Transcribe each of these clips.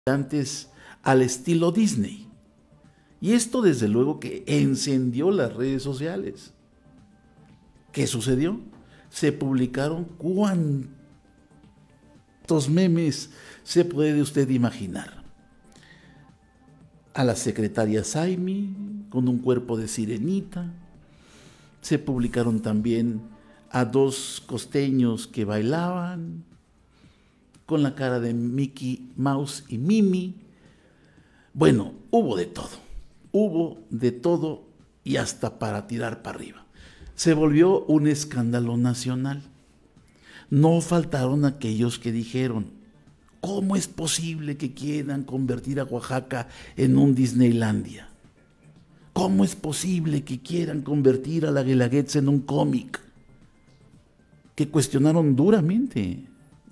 antes al estilo Disney. Y esto desde luego que encendió las redes sociales. ¿Qué sucedió? Se publicaron cuántos memes se puede usted imaginar. A la secretaria Saimi con un cuerpo de sirenita. Se publicaron también a dos costeños que bailaban con la cara de Mickey Mouse y Mimi. Bueno, hubo de todo y hasta para tirar para arriba. Se volvió un escándalo nacional. No faltaron aquellos que dijeron: ¿cómo es posible que quieran convertir a Oaxaca en un Disneylandia? ¿Cómo es posible que quieran convertir a la Guelaguetza en un cómic? Que cuestionaron duramente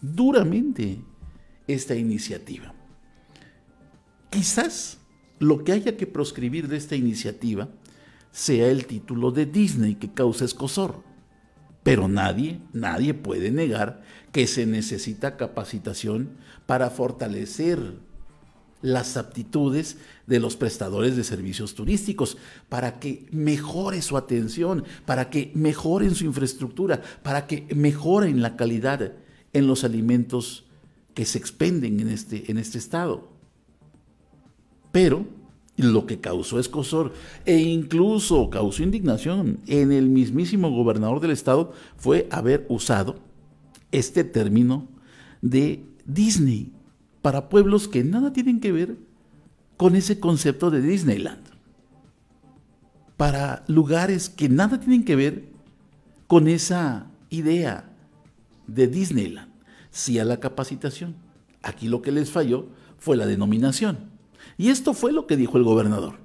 esta iniciativa. Quizás lo que haya que proscribir de esta iniciativa sea el título de Disney que causa escozor, pero nadie puede negar que se necesita capacitación para fortalecer las aptitudes de los prestadores de servicios turísticos, para que mejore su atención, para que mejoren su infraestructura, para que mejoren la calidad en los alimentos que se expenden en este estado. Pero lo que causó escozor e incluso causó indignación en el mismísimo gobernador del estado fue haber usado este término de Disney para pueblos que nada tienen que ver con ese concepto de Disneyland, para lugares que nada tienen que ver con esa idea de Disneyland. Sí a la capacitación. Aquí lo que les falló fue la denominación. Y esto fue lo que dijo el gobernador.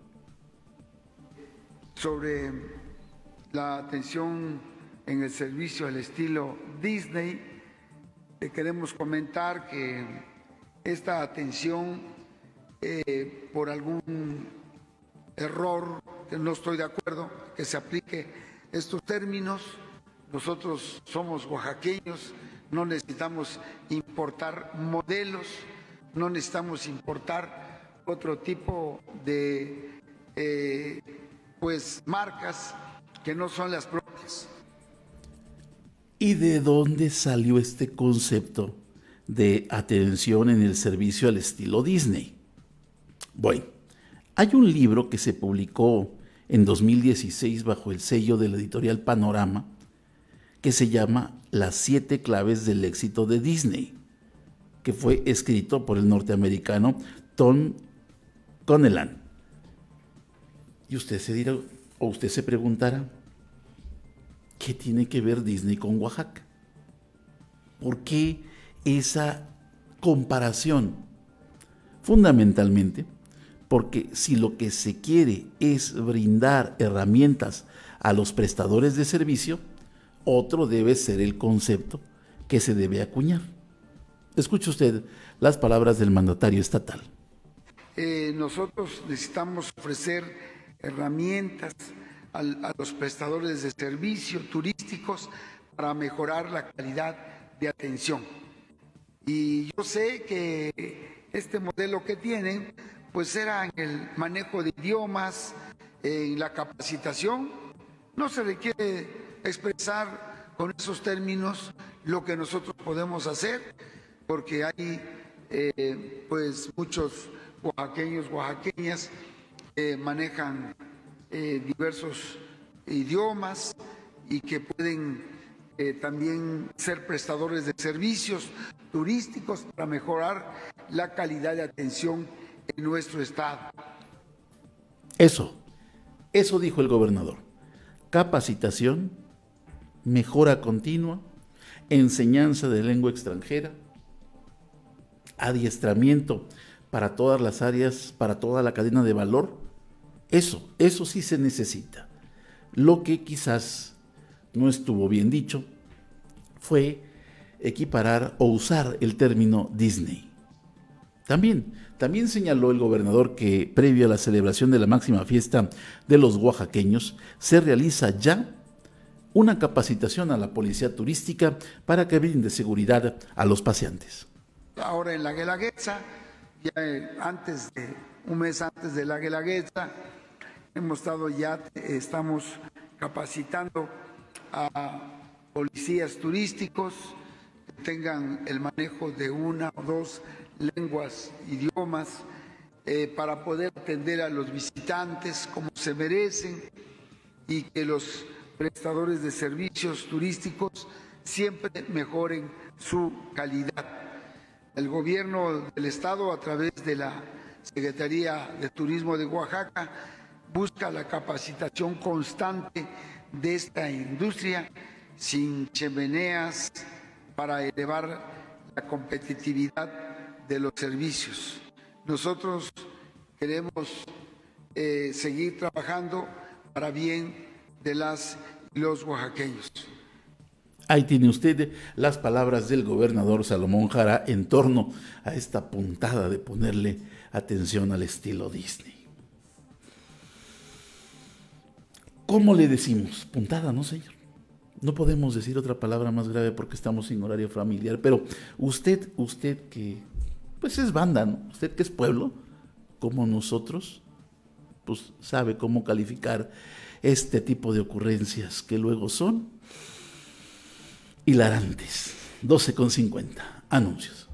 Sobre la atención en el servicio al estilo Disney, queremos comentar que esta atención, por algún error, que no estoy de acuerdo, que se aplique estos términos. Nosotros somos oaxaqueños, no necesitamos importar modelos, no necesitamos importar otro tipo de marcas que no son las propias. ¿Y de dónde salió este concepto de atención en el servicio al estilo Disney? Bueno, hay un libro que se publicó en 2016 bajo el sello de la editorial Panorama que se llama Las 7 claves del éxito de Disney, que fue escrito por el norteamericano Tom Conelan. Y usted se dirá, o usted se preguntará, ¿qué tiene que ver Disney con Oaxaca? ¿Por qué esa comparación? Fundamentalmente porque si lo que se quiere es brindar herramientas a los prestadores de servicio, otro debe ser el concepto que se debe acuñar. Escuche usted las palabras del mandatario estatal. Nosotros necesitamos ofrecer herramientas a los prestadores de servicio turísticos para mejorar la calidad de atención. Y yo sé que este modelo que tienen, pues era en el manejo de idiomas, en la capacitación. No se requiere expresar con esos términos lo que nosotros podemos hacer, porque hay pues muchos oaxaqueños, oaxaqueñas manejan diversos idiomas y que pueden también ser prestadores de servicios turísticos para mejorar la calidad de atención en nuestro estado. Eso dijo el gobernador. Capacitación, mejora continua, enseñanza de lengua extranjera, adiestramiento para todas las áreas, para toda la cadena de valor. Eso sí se necesita. Lo que quizás no estuvo bien dicho fue equiparar o usar el término Disney. También señaló el gobernador que previo a la celebración de la máxima fiesta de los oaxaqueños se realiza ya una capacitación a la policía turística para que brinde seguridad a los paseantes. Ahora en la Guelaguetza ya un mes antes de la Guelaguetza, estamos capacitando a policías turísticos que tengan el manejo de una o dos lenguas, idiomas, para poder atender a los visitantes como se merecen y que los prestadores de servicios turísticos siempre mejoren su calidad. El gobierno del Estado, a través de la Secretaría de Turismo de Oaxaca, busca la capacitación constante de esta industria sin chimeneas para elevar la competitividad de los servicios. Nosotros queremos seguir trabajando para bien de las y los oaxaqueños. Ahí tiene usted las palabras del gobernador Salomón Jara en torno a esta puntada de ponerle atención al estilo Disney. ¿Cómo le decimos? Puntada, ¿no, señor? No podemos decir otra palabra más grave porque estamos sin horario familiar, pero usted que pues es banda, ¿no? Usted que es pueblo, como nosotros, pues sabe cómo calificar este tipo de ocurrencias que luego son hilarantes. 12:50. Anuncios.